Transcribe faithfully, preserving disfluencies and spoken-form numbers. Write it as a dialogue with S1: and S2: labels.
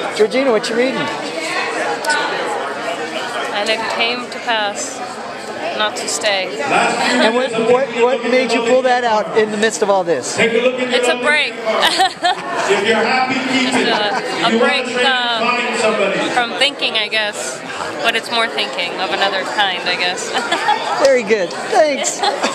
S1: Georgina, what you reading?
S2: And it came to pass not to stay.
S1: And what, what, what made you pull that out in the midst of all this?
S2: It's a break.
S3: If you're happy, keep it.
S2: a, a break uh, from thinking, I guess. But it's more thinking of another kind, I guess.
S1: Very good. Thanks.